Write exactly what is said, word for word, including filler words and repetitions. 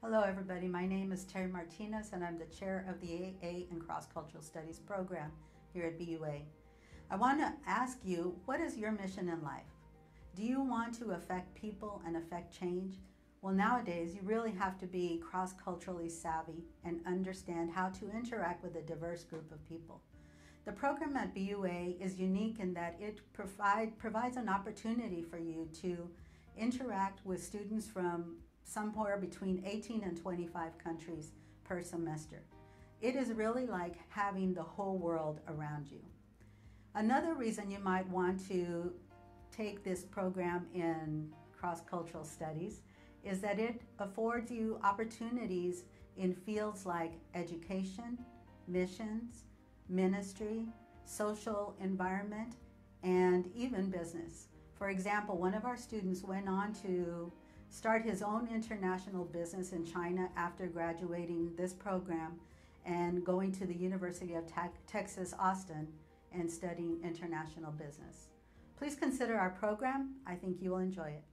Hello everybody, my name is Terry Martinez and I'm the chair of the A A and Cross-Cultural Studies program here at B U A. I want to ask you, what is your mission in life? Do you want to affect people and affect change? Well, nowadays you really have to be cross-culturally savvy and understand how to interact with a diverse group of people. The program at B U A is unique in that it provide, provides an opportunity for you to interact with students from somewhere between eighteen and twenty-five countries per semester. It is really like having the whole world around you. Another reason you might want to take this program in cross-cultural studies is that it affords you opportunities in fields like education, missions, ministry, social environment, and even business. For example, one of our students went on to start his own international business in China after graduating this program and going to the University of Texas, Austin, and studying international business. Please consider our program. I think you will enjoy it.